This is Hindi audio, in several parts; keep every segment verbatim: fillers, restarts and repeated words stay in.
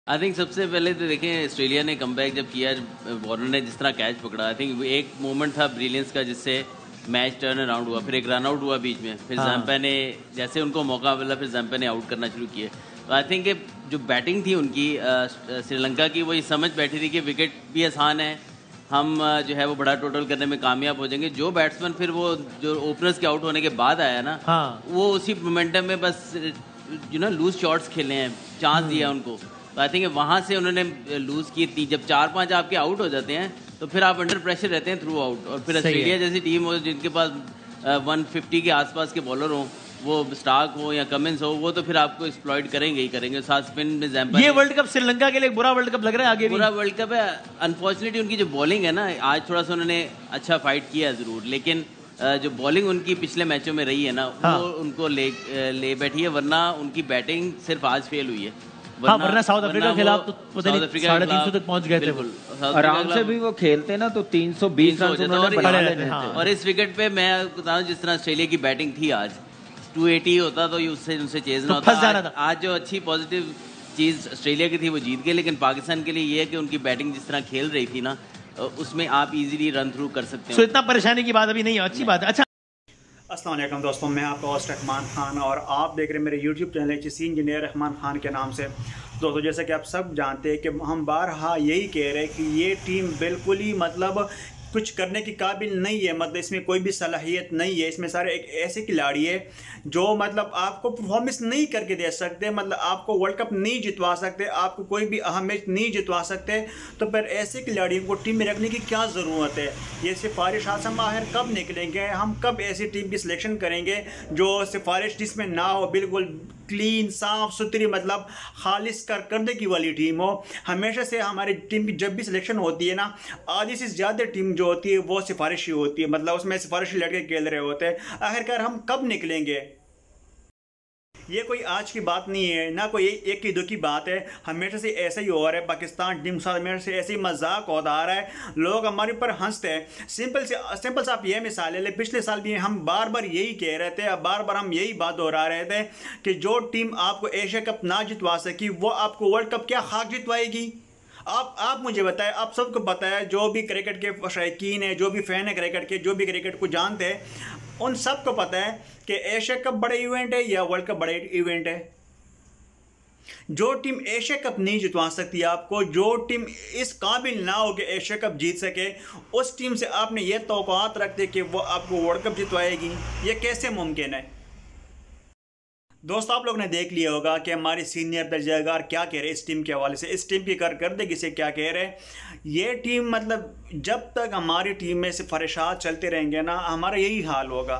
आई थिंक सबसे पहले तो देखें ऑस्ट्रेलिया ने कमबैक जब किया, वार्नर ने जिस तरह कैच पकड़ा, आई थिंक एक मोमेंट था ब्रिलियंस का जिससे मैच टर्न अराउंड हुआ। फिर एक रन आउट हुआ बीच में, फिर हाँ। जैम्पा ने जैसे उनको मौका मिला फिर जैम्पा ने आउट करना शुरू किया। तो आई थिंक जो बैटिंग थी उनकी श्रीलंका की, वो ये समझ बैठी थी कि विकेट भी आसान है, हम जो है वो बड़ा टोटल करने में कामयाब हो जाएंगे। जो बैट्समैन फिर वो जो ओपनर्स के आउट होने के बाद आया ना, हाँ। वो उसी मोमेंटम में बस यू नो लूज शॉट्स खेले हैं, चांस दिया उनको। तो आई थिंक वहाँ से उन्होंने लूज़ की थी। जब चार पांच आपके आउट हो जाते हैं तो फिर आप अंडर प्रेशर रहते हैं थ्रू आउट। और फिर ऑस्ट्रेलिया जैसी टीम हो जिनके पास वन फिफ्टी के आसपास के बॉलर हो, वो स्टार्क हो या कमिंस हो, वो तो फिर आपको एक्सप्लॉइट करेंगे ही करेंगे। साथ स्पिन में जैम्पा, ये वर्ल्ड कप श्रीलंका के लिए बुरा वर्ल्ड कप लग रहा है आगे भी। बुरा वर्ल्ड कप है। अनफॉर्चुनेटली उनकी जो बॉलिंग है ना, आज थोड़ा सा उन्होंने अच्छा फाइट किया ज़रूर, लेकिन जो बॉलिंग उनकी पिछले मैचों में रही है ना, हाँ। वो उनको ले ले बैठी है, वरना उनकी बैटिंग सिर्फ आज फेल हुई है। हाँ, वरना साउथ अफ्रीका के खिलाफ तो पता नहीं साढ़े तीन सौ तक पहुंच गए थे। आराम से भी वो खेलते ना तो तीन सौ बीस रन उन्होंने बना लेने थे। और इस विकेट पे मैं बताऊं, जिस तरह ऑस्ट्रेलिया की बैटिंग थी आज, दो सौ अस्सी होता तो उससे उनसे चेज ना होता। आज, आज जो अच्छी पॉजिटिव चीज ऑस्ट्रेलिया की थी वो जीत गए, लेकिन पाकिस्तान के लिए ये है कि उनकी बैटिंग जिस तरह खेल रही थी ना, उसमें आप इजीली रन थ्रू कर सकते हो। तो इतना परेशानी की बात अभी नहीं है, अच्छी बात है। अच्छा, अस्सलाम वालेकुम दोस्तों, मैं आपका होस्ट रहमान खान और आप देख रहे हैं मेरे यूट्यूब चैनल चीसी इंजीनियर रहमान खान के नाम से। दोस्तों, जैसे कि आप सब जानते हैं कि हम बारहा यही कह रहे हैं कि ये टीम बिल्कुल ही मतलब कुछ करने की काबिल नहीं है, मतलब इसमें कोई भी सलाहियत नहीं है। इसमें सारे एक ऐसे खिलाड़ी है जो मतलब आपको परफॉर्मेंस नहीं करके दे सकते, मतलब आपको वर्ल्ड कप नहीं जितवा सकते, आपको कोई भी अहम मैच नहीं जितवा सकते। तो फिर ऐसे खिलाड़ियों को टीम में रखने की क्या ज़रूरत है? ये सिफारिश आसम आखिर कब निकलेंगे? हम कब ऐसी टीम की सिलेक्शन करेंगे जो सिफारिश जिसमें ना हो, बिल्कुल क्लीन साफ़ सुथरी, मतलब खालिश कर करने की वाली टीम हो। हमेशा से हमारी टीम की जब भी सिलेक्शन होती है ना, आधी से ज़्यादा टीम जो होती है वो सिफारिशी होती है, मतलब उसमें सिफारिशी लड़के खेल रहे होते हैं। आखिरकार हम कब निकलेंगे? ये कोई आज की बात नहीं है, ना कोई एक की दो की बात है, हमेशा से ऐसा ही हो रहा है। पाकिस्तान टीम साथ हमेशा से ऐसे ही मजाक होता आ रहा है, लोग हमारे ऊपर हंसते हैं। सिंपल से सिंपल से आप ये मिसाल ले, पिछले साल भी हम बार बार यही कह रहे थे, बार बार हम यही बात दोहरा रहे थे कि जो टीम आपको एशिया कप ना जितवा सकी, वो आपको वर्ल्ड कप क्या खाक जितवाएगी? आप आप मुझे बताएं, आप सबको पता है, जो भी क्रिकेट के शौकीन है, जो भी फ़ैन है क्रिकेट के, जो भी क्रिकेट को जानते हैं, उन सबको पता है कि एशिया कप बड़ा इवेंट है या वर्ल्ड कप बड़ा इवेंट है। जो टीम एशिया कप नहीं जितवा सकती आपको, जो टीम इस काबिल ना हो कि एशिया कप जीत सके, उस टीम से आपने ये तौक़ुआत रखते कि वो आपको वर्ल्ड कप जितवाएगी, ये कैसे मुमकिन है? दोस्तों, आप लोग ने देख लिया होगा कि हमारे सीनियर तजर्बाकार क्या कह रहे हैं इस टीम के हवाले से, इस टीम की कारकर्दगी से क्या कह रहे हैं। ये टीम मतलब जब तक हमारी टीम में सिफारिशात चलते रहेंगे ना, हमारा यही हाल होगा।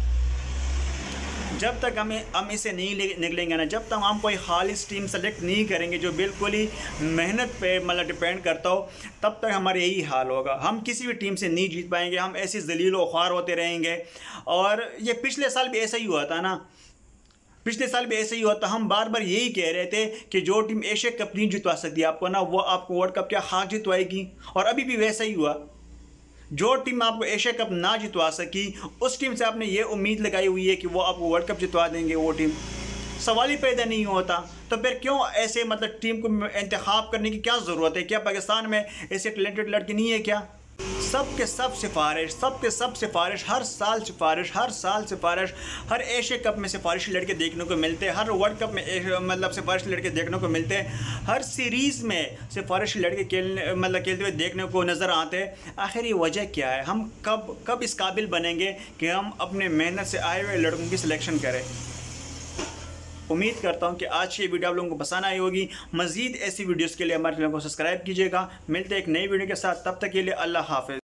जब तक हमें हम इसे नहीं निकलेंगे ना, जब तक हम कोई खालिश टीम सेलेक्ट नहीं करेंगे जो बिल्कुल ही मेहनत पे मतलब डिपेंड करता हो, तब तक हमारे यही हाल होगा। हम किसी भी टीम से नहीं जीत पाएंगे, हम ऐसे जलील व ख्वार होते रहेंगे। और ये पिछले साल भी ऐसा ही हुआ था ना, पिछले साल भी ऐसे ही हुआ था। हम बार बार यही कह रहे थे कि जो टीम एशिया कप नहीं जितवा सकती आपको ना, वो आपको वर्ल्ड कप क्या खाक जितवाएगी। और अभी भी वैसा ही हुआ। जो टीम आपको एशिया कप ना जितवा सकी, उस टीम से आपने ये उम्मीद लगाई हुई है कि वो आपको वर्ल्ड कप जितवा देंगे। वो टीम सवाल ही पैदा नहीं होता। तो फिर क्यों ऐसे मतलब टीम को इंतखाब करने की क्या ज़रूरत है? क्या पाकिस्तान में ऐसे टैलेंटेड लड़के नहीं है क्या? सब के सब सिफारिश, सब के सब सिफारिश, हर साल सिफारिश, हर साल सिफारिश, हर एशिया कप में सिफारिश लड़के देखने को मिलते हैं, हर वर्ल्ड कप में मतलब सिफारिश लड़के देखने को मिलते हैं, हर सीरीज़ में सिफारिश लड़के खेलने मतलब खेलते हुए देखने को नज़र आते हैं। आखिर ये वजह क्या है? हम कब कब इस काबिल बनेंगे कि हम अपने मेहनत से आए हुए लड़कों की सिलेक्शन करें? उम्मीद करता हूं कि आज की वीडियो आप लोगों को पसंद आई होगी। मज़ीद ऐसी वीडियोस के लिए हमारे चैनल को सब्सक्राइब कीजिएगा। मिलते हैं एक नई वीडियो के साथ, तब तक के लिए अल्लाह हाफ़िज़।